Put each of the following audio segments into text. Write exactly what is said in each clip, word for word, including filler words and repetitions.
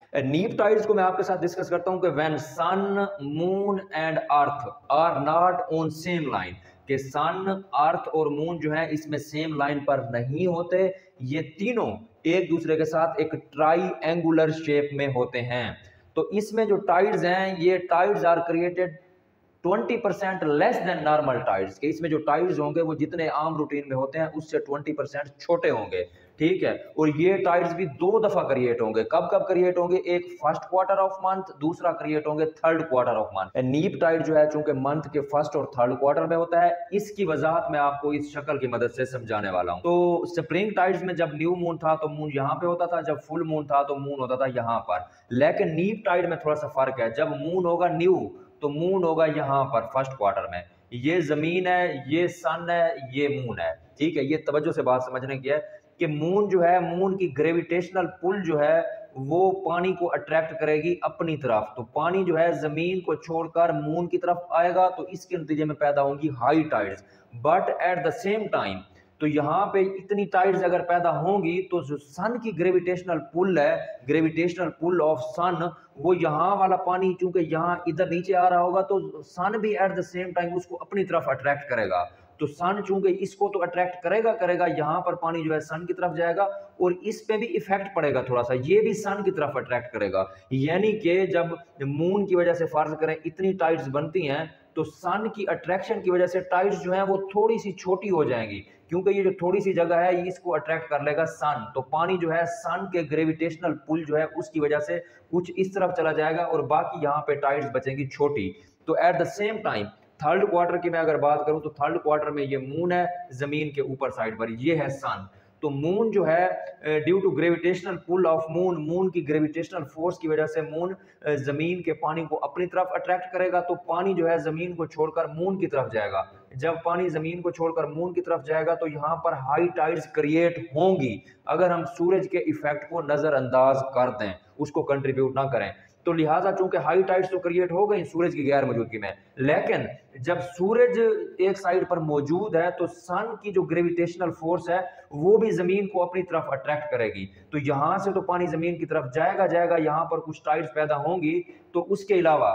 नीप टाइड्स को मैं आपके साथ डिस्कस करता हूं कि when sun moon and earth are not on same line, कि सन अर्थ और मून जो है इसमें सेम लाइन पर नहीं होते, ये तीनों एक दूसरे के साथ एक ट्राई एंगुलर शेप में होते हैं। तो इसमें जो टाइड्स हैं ये tides are created twenty percent less than normal tides, के इसमें जो टाइड्स होंगे वो जितने आम रूटीन में होते हैं उससे ट्वेंटी परसेंट छोटे होंगे, ठीक है। और ये टाइड्स भी दो दफा क्रिएट होंगे। कब कब क्रिएट होंगे? एक फर्स्ट क्वार्टर ऑफ मंथ, दूसरा क्रिएट होंगे third quarter of month. Neap tide जो है चूंकि मंथ के फर्स्ट और थर्ड क्वार्टर में होता है, इसकी वजाहत मैं आपको इस शक्ल की मदद से समझाने वाला हूं। तो स्प्रिंग टाइड्स में जब न्यू मून था तो मून यहां पे होता था, जब फुल मून था तो मून होता था यहां पर। लेकिन नीप टाइड में थोड़ा सा फर्क है, जब मून होगा न्यू तो मून होगा यहां पर फर्स्ट क्वार्टर में। ये जमीन है, ये सन है, ये मून है, ठीक है। ये तवज्जो से बात समझने की है कि मून जो है, मून की ग्रेविटेशनल पुल जो है वो पानी को अट्रैक्ट करेगी अपनी तरफ। तो पानी जो है जमीन को छोड़कर मून की तरफ आएगा, तो इसके नतीजे में पैदा होंगी high tides. But at the same time तो यहाँ पे इतनी टाइड्स अगर पैदा होंगी तो जो सन की ग्रेविटेशनल पुल है, ग्रेविटेशनल पुल ऑफ सन, वो यहाँ वाला पानी चूंकि यहाँ इधर नीचे आ रहा होगा तो सन भी एट द सेम टाइम उसको अपनी तरफ अट्रैक्ट करेगा। तो सन चूंकि इसको तो अट्रैक्ट करेगा करेगा यहाँ पर पानी जो है सन की तरफ जाएगा और इस पे भी इफेक्ट पड़ेगा थोड़ा सा, ये भी सन की तरफ अट्रैक्ट करेगा। यानी कि जब मून की वजह से फर्ज करें इतनी टाइड्स बनती हैं तो सन की अट्रैक्शन की वजह से टाइड्स जो है वो थोड़ी सी छोटी हो जाएंगी, क्योंकि ये जो थोड़ी सी जगह है इसको अट्रैक्ट कर लेगा सन। तो पानी जो है सन के ग्रेविटेशनल पुल जो है उसकी वजह से कुछ इस तरफ चला जाएगा और बाकी यहाँ पे टाइड्स बचेंगी छोटी। तो at the same time third quarter की मैं अगर बात करूं तो थर्ड क्वार्टर में ये मून है जमीन के ऊपर साइड पर, ये है सन। तो मून जो है due to gravitational pull of moon, moon की ग्रेविटेशनल फोर्स की वजह से मून जमीन के पानी को अपनी तरफ अट्रैक्ट करेगा, तो पानी जो है जमीन को छोड़कर मून की तरफ जाएगा। जब पानी जमीन को छोड़कर मून की तरफ जाएगा तो यहाँ पर हाई टाइड्स क्रिएट होंगी अगर हम सूरज के इफेक्ट को नजरअंदाज कर दें, उसको कंट्रीब्यूट ना करें। तो लिहाजा चूंकि हाई टाइड्स तो क्रिएट हो गई सूरज की गैर मौजूदगी में, लेकिन जब सूरज एक साइड पर मौजूद है तो सन की जो ग्रेविटेशनल फोर्स है वो भी जमीन को अपनी तरफ अट्रैक्ट करेगी। तो यहां से तो पानी जमीन की तरफ जाएगा जाएगा यहां पर कुछ टाइड्स पैदा होंगी, तो उसके अलावा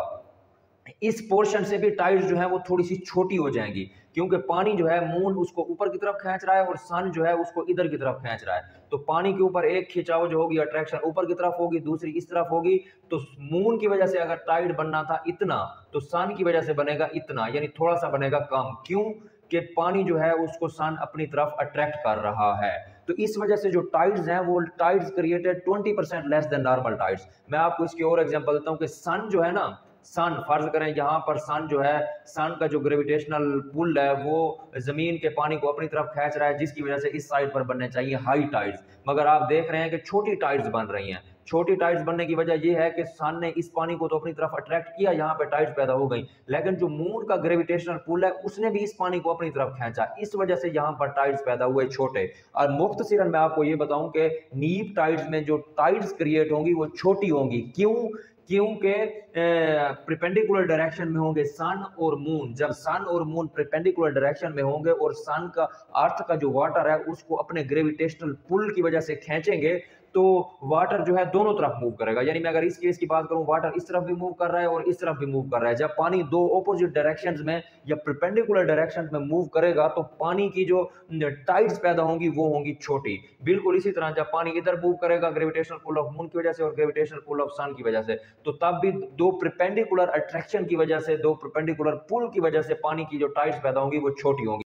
इस पोर्शन से भी टाइड्स जो है वो थोड़ी सी छोटी हो जाएंगी, क्योंकि पानी जो है मून उसको ऊपर की तरफ खींच रहा है और सन जो है उसको इधर की तरफ खींच रहा है। तो पानी के ऊपर एक खिंचाव जो होगी, अट्रैक्शन ऊपर की तरफ होगी, दूसरी इस तरफ होगी। तो मून की वजह से अगर टाइड बनना था इतना तो सन की वजह से बनेगा इतना, यानी थोड़ा सा बनेगा कम। क्यों? कि पानी जो है उसको सन अपनी तरफ अट्रैक्ट कर रहा है। तो इस वजह से जो टाइड्स हैं वो tides created twenty percent less than normal tides. मैं आपको इसकी और एग्जांपल देता हूं कि सन जो है ना, सन फर्ज करें यहाँ पर सन जो है, सन का जो ग्रेविटेशनल पुल है वो जमीन के पानी को अपनी तरफ खींच रहा है, जिसकी वजह से इस साइड पर बनने चाहिए हाई टाइड्स, मगर आप देख रहे हैं कि छोटी टाइड्स बन रही हैं। छोटी टाइड्स बनने की वजह यह है कि सन ने इस पानी को तो अपनी तरफ अट्रैक्ट किया, यहाँ पे टाइड्स पैदा हो गई, लेकिन जो मून का ग्रेविटेशनल पुल है उसने भी इस पानी को अपनी तरफ खींचा, इस वजह से यहाँ पर टाइड्स पैदा हुए छोटे। और मुख्तसरन मैं आपको ये बताऊं कि नीप टाइड्स में जो टाइड्स क्रिएट होंगी वो छोटी होंगी। क्यों? क्योंकि प्रिपेंडिकुलर डायरेक्शन में होंगे सन और मून। जब सन और मून प्रिपेंडिकुलर डायरेक्शन में होंगे और सन का अर्थ का जो वाटर है उसको अपने ग्रेविटेशनल पुल की वजह से खींचेंगे, तो वाटर जो है दोनों तरफ मूव करेगा। यानी मैं अगर इस केस की बात करूं, वाटर इस तरफ भी मूव कर रहा है और इस तरफ भी मूव कर रहा है। जब पानी दो ऑपोजिट डायरेक्शंस में या परपेंडिकुलर डायरेक्शंस में मूव करेगा तो पानी की जो टाइड्स पैदा होंगी वो होंगी छोटी। बिल्कुल इसी तरह जब पानी इधर मूव करेगा ग्रेविटेशनल पुल ऑफ मून की वजह से और ग्रेविटेशनल पुल ऑफ सन की वजह से, तो तब भी दो परपेंडिकुलर अट्रैक्शन की वजह से, दो परपेंडिकुलर पुल की वजह से पानी की जो टाइड्स पैदा होंगी वो छोटी होंगी।